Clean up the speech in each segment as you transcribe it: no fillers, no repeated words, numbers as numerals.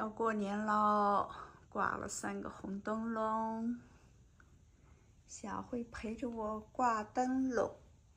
要过年喽，挂了3个红灯笼。小慧陪着我挂灯笼。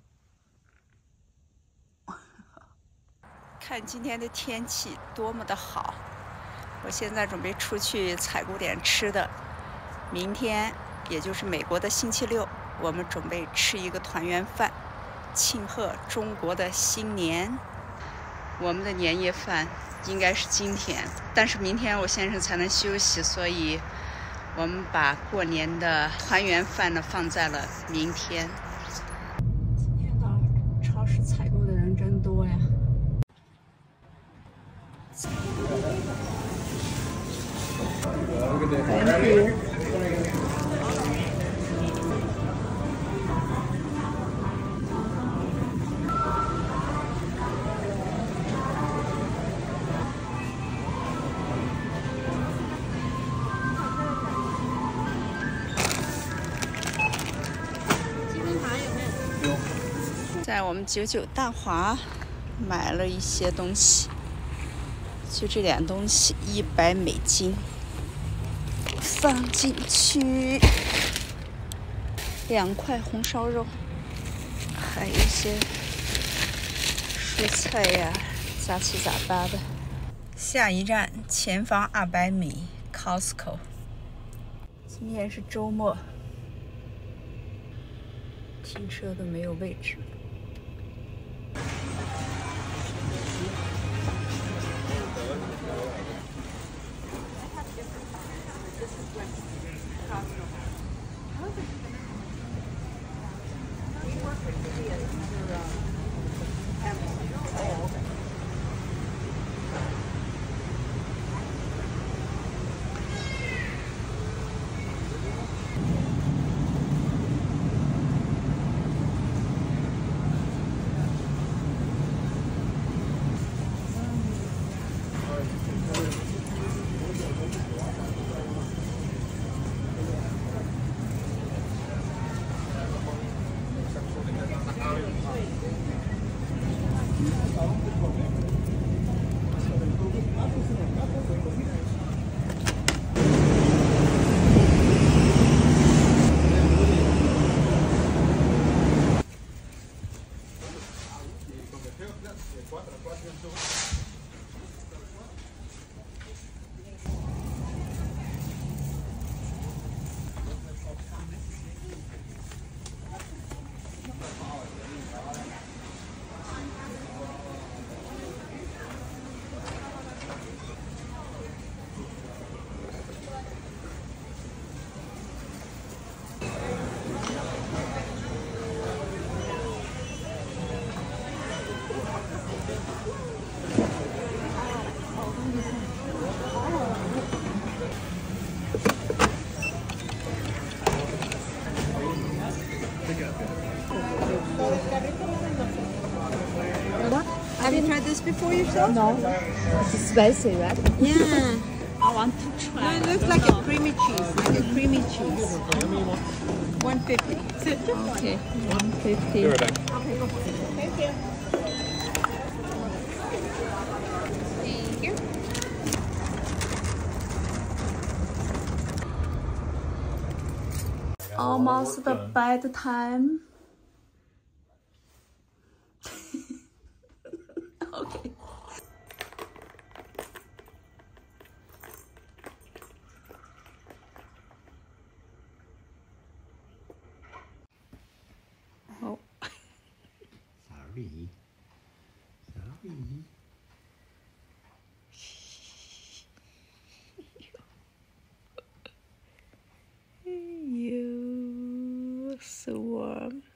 看今天的天气多么的好！我现在准备出去采购点吃的。明天，也就是美国的星期六，我们准备吃一个团圆饭，庆贺中国的新年。我们的年夜饭应该是今天，但是明天我先生才能休息，所以我们把过年的团圆饭呢放在了明天。今天到超市采购的人真多呀！Thank you. 在我们99大华买了一些东西，就这点东西，100美金，放进去。2块红烧肉，还有一些蔬菜呀，杂七杂八的。下一站前方200米 Costco。今天是周末，停车都没有位置。 Have you tried this before yourself? No. It's spicy, right? Yeah. I want to try. No, it looks like a creamy cheese, like a creamy cheese. 150. Okay. 150. Thank you. Thank you. Almost the bad time. Okay. Oh. Sorry. You so warm.